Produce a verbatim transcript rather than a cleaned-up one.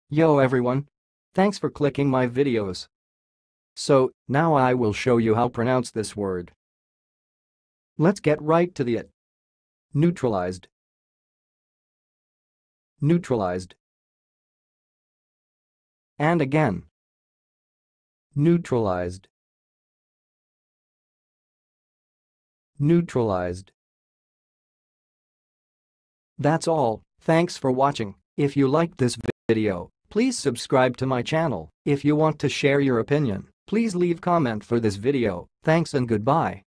Yo everyone! Thanks for clicking my videos. So, now I will show you how to pronounce this word. Let's get right to the it. Neutralized. Neutralized. And again. Neutralized. Neutralized. That's all. Thanks for watching. If you liked this video, please subscribe to my channel. If you want to share your opinion, please leave comment for this video. Thanks and goodbye.